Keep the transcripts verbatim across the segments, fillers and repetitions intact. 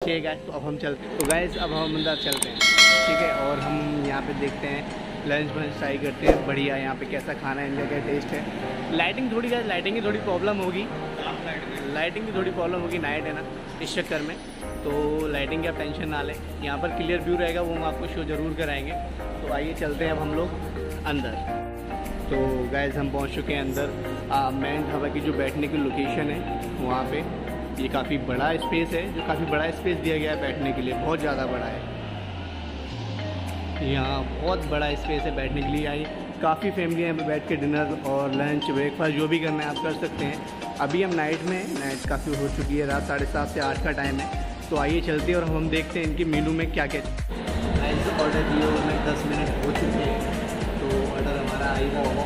ठीक है गाइस, तो अब हम चलते हैं। तो गाइस अब हम अंदर चलते हैं, ठीक है। और हम यहाँ पे देखते हैं, लंच वंच ट्राई करते हैं बढ़िया यहाँ पे कैसा खाना है, इनका क्या टेस्ट है। लाइटिंग थोड़ी गाइस, लाइटिंग की थोड़ी प्रॉब्लम होगी, लाइटिंग की थोड़ी प्रॉब्लम होगी, नाइट है ना इस चक्कर में, तो लाइटिंग का टेंशन ना लें। यहाँ पर क्लियर व्यू रहेगा, वो हम आपको शो ज़रूर कराएंगे। तो आइए चलते हैं अब हम लोग अंदर। तो गाइस हम पहुँच चुके हैं अंदर। मेन ढाबा की जो बैठने की लोकेशन है वहाँ पे, ये काफ़ी बड़ा स्पेस है, जो काफ़ी बड़ा स्पेस दिया गया है बैठने के लिए, बहुत ज़्यादा बड़ा है। यहाँ बहुत बड़ा स्पेस है बैठने के लिए। आई काफ़ी फैमिली यहाँ पे बैठ के डिनर और लंच ब्रेकफास्ट जो भी करना है आप कर सकते हैं। अभी हम नाइट में, नाइट काफ़ी हो चुकी है, रात साढ़े सात से आठ का टाइम है। तो आइए चलते हैं और हम देखते हैं इनके मेनू में क्या क्या। ऑर्डर दिए हुए में दस मिनट हो चुके हैं, तो ऑर्डर हमारा आएगा होगा।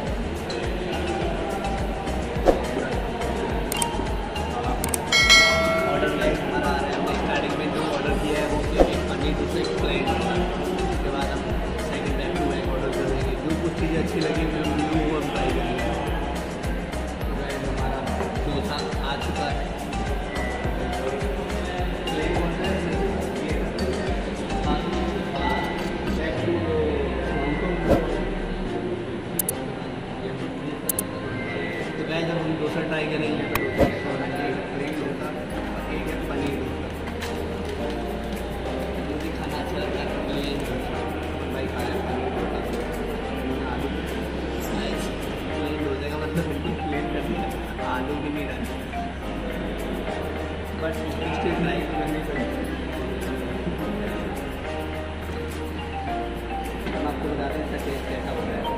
ऑर्डर लाइक हमारा आ रहा है, हमने स्टार्टिंग में जो ऑर्डर किया है वो एक पनीर दूसरे प्लेन, उसके बाद हम second time to bag order कर देंगे। जो कुछ चीज़ें अच्छी लगी वो वो हम ट्राई करेंगे। तो गाइस हमारा डोसा आ चुका है। तो गाइस अब हम डोसा ट्राई करेंगे। तो प्लेन डोसा, एक है पनीर डोसा, जो भी खाना अच्छा लगता है प्लेन डोसा भाई खा रहे हैं। पनीर डोसा, आलू प्लेन डोसे का मतलब बिल्कुल प्लेन कर दिया, आलू भी नहीं डाले, बट टेस्ट ट्राई करने को हम आपको बता दें इसका टेस्ट कैसा होता है।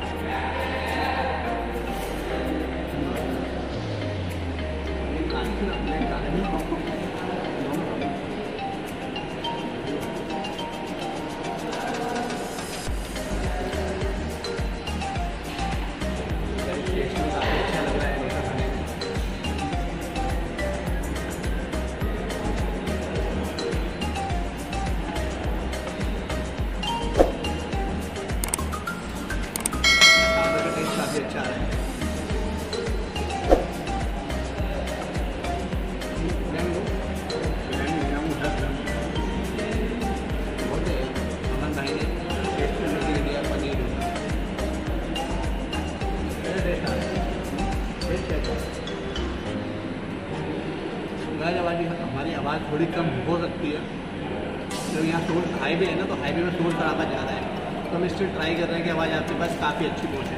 अच्छा है। अमन भाई ने टेस्ट करने के लिए दिया पनीर गाइस। आवाज़ हमारी आवाज़ थोड़ी कम हो सकती है, जब यहाँ शोर हाईवे है ना, तो हाईवे में शोर शराबा ज़्यादा है, तो हम इससे ट्राई कर रहे हैं कि आवाज़ आपके पास काफ़ी अच्छी पहुँचे।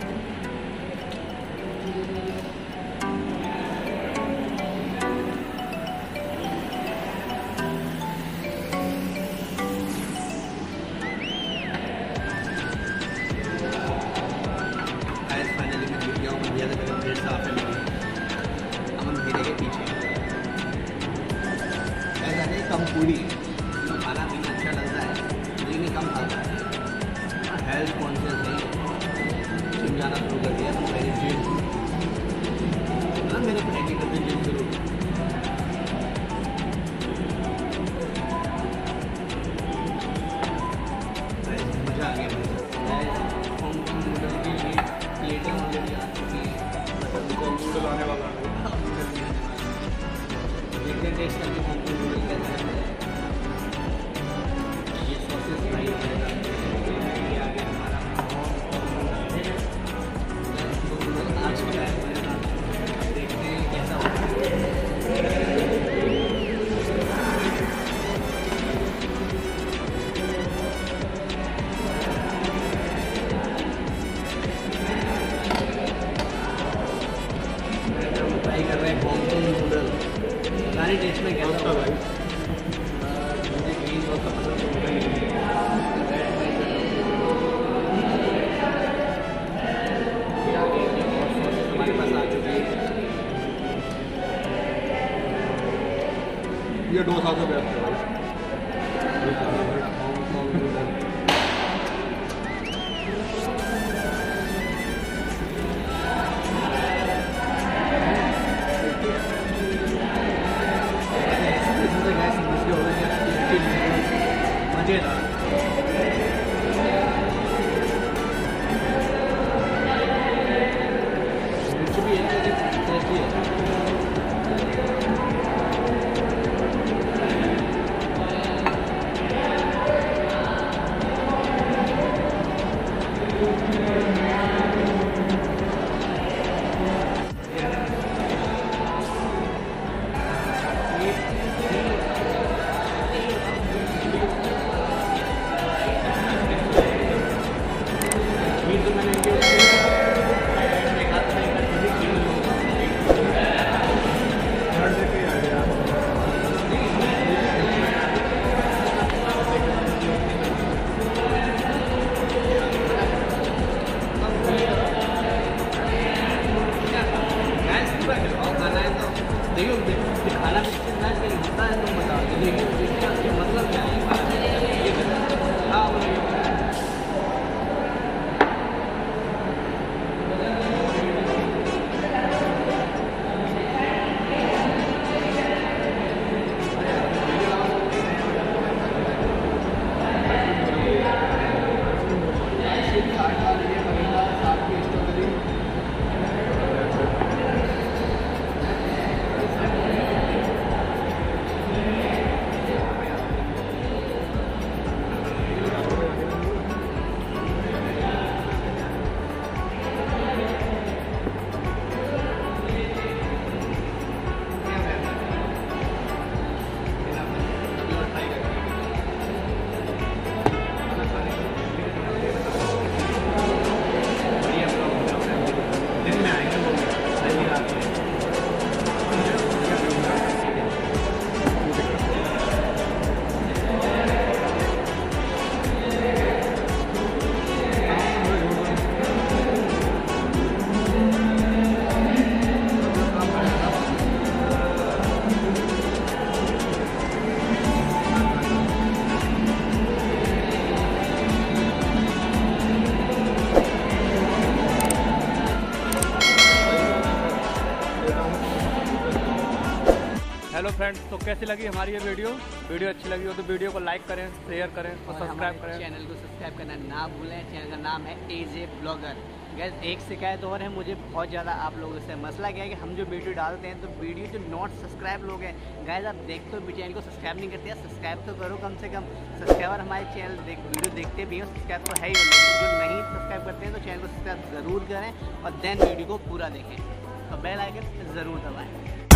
साफ है मेरी, अमन धीरे के पीछे ऐसा नहीं कम पूरी तो खाना पीना अच्छा लगता है, लेकिन कम खाता है। हेल्थ कॉन्शियस नहीं, जिम जाना शुरू कर दिया तो मेरी जिम ना, मेरे भाई के करते जिम शुरू मज़ा आ गया। हांगकांग नूडल की प्लेटें ऑलरेडी आ चुकी हैं, नूडल आने वाला है, देखते हैं टेस्ट करके हांगकांग नूडल कैसा है। ये सॉसेस फ्राई है, ये आ गया हमारा नूडल आ चुका है हमारे साथ, देखते हैं कैसा होता है। कर रहे हैं हांगकांग नूडल, सारे टेस्ट में कैसा भाई, मुझे ग्रीन सॉस का पसंद है। हमारे पास आ चुकी है, ये डोसा से बेस्ट है भाई। मज़ेदार कुछ भी है, टेस्टी है। दिन में आएंगे वो पहली रात में। हेलो फ्रेंड्स, तो कैसी लगी हमारी ये वीडियो वीडियो अच्छी लगी हो तो वीडियो को लाइक करें, शेयर करें और सब्सक्राइब करें। चैनल को सब्सक्राइब करना ना भूलें। चैनल का नाम है एजे ब्लॉगर। गैस एक शिकायत और है मुझे बहुत ज़्यादा आप लोगों से। मसला क्या है कि हम जो वीडियो डालते हैं तो वीडियो जो नॉट सब्सक्राइब लोग हैं गैस, आप देखते हो चैनल को सब्सक्राइब नहीं करते हैं। सब्सक्राइब तो करो कम से कम। सब्सक्राइबर हमारे चैनल देख वीडियो देखते भी हो, सब्सक्राइब तो है ही। जो नहीं सब्सक्राइब करते हैं तो चैनल को सब्सक्राइब ज़रूर करें और देन वीडियो को पूरा देखें और बेल आइकन ज़रूर दबाएँ।